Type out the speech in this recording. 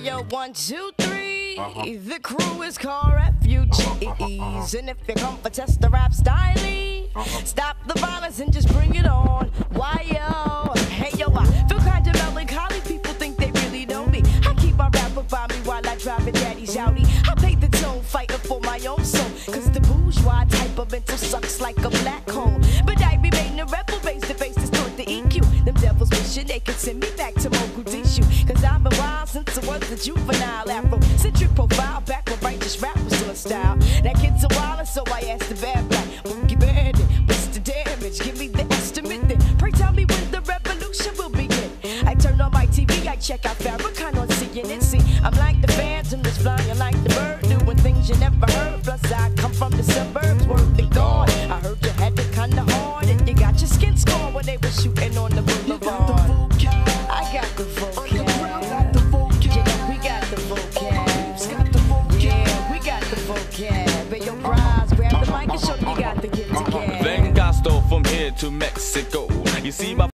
yo, 1, 2, 3. The crew is called refugees. And if you come for test the rap style, stop the violence and just bring it on. Why, yo? Hey, yo, I feel kind of melancholy. People think they really know me. I keep my rapper by me while I drive a daddy's Audi. I play the tone, fighting for my own soul. Cause the bourgeois type of mental sucks like a black hole. But I remain a rebel, face to face, toward the EQ. Them devils wishing they could send me back to Mogadishu. Cause I've been wild since I was a juvenile. Afro-centric profile, back when righteous rap was still a style. That kid's a wilder, so I asked the bad black Boogie Bandit, what's the damage? Give me the estimate then. Pray tell me when the revolution will begin. I turn on my TV, I check out Farrakhan on CNN. See, I'm like the phantom that's flying like the bird, doing things you never heard. Plus I come from the suburbs, word to God. I heard you had it kinda hard, and you got your skin scorn when they were shooting on the boulevard. I got the vocab. Yeah, we got the vocab. Yeah, we got the vocab. Hey, yo, Braz, grab the mic and show me you got the get together. Vengasto from here to Mexico. You see my